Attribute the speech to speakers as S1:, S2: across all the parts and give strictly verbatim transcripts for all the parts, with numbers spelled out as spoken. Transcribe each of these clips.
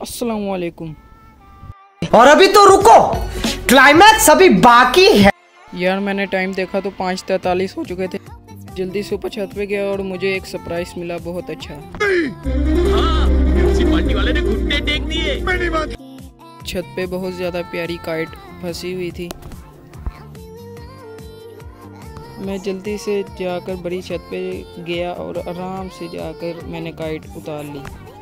S1: अस्सलाम वालेकुम।
S2: और अभी तो रुको, क्लाइमैक्स अभी बाकी है।
S1: यार मैंने टाइम देखा तो पाँच तैतालीस हो चुके थे। जल्दी से ऊपर छत पे गया और मुझे एक सरप्राइज मिला, बहुत अच्छा।
S3: हाँ, पार्टी वाले ने घुटने टेक दिए।
S1: छत पे बहुत ज़्यादा प्यारी काइट फंसी हुई थी। मैं जल्दी से जाकर बड़ी छत पे गया और आराम से जाकर मैंने काइट उतार ली।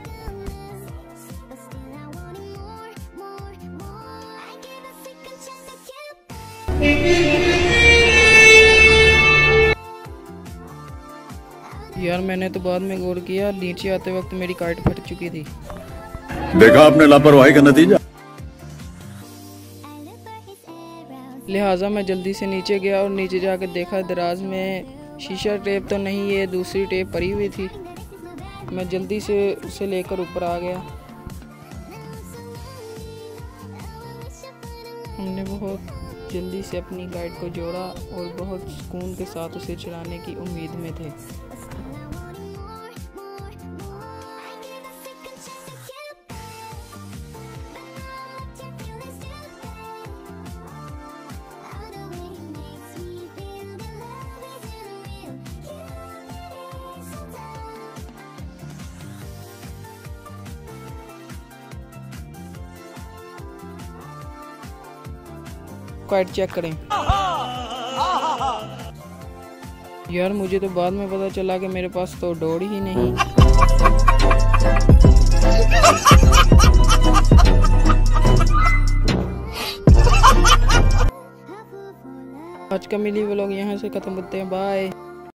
S1: यार मैंने तो बाद में गौर किया, नीचे आते वक्त मेरी काइट फट चुकी थी।
S4: देखा आपने लापरवाही का नतीजा।
S1: लिहाजा मैं जल्दी से नीचे गया और नीचे जाकर देखा दराज में शीशा टेप तो नहीं, ये दूसरी टेप पड़ी हुई थी। मैं जल्दी से उसे लेकर ऊपर आ गया। हमने बहुत जल्दी से अपनी काइट को जोड़ा और बहुत सुकून के साथ उसे चढ़ाने की उम्मीद में थे। काइट चेक करें। यार मुझे तो बाद में पता चला कि मेरे पास तो डोरी ही नहीं। आज का मिली व्लॉग यहाँ से खत्म करते हैं, बाय।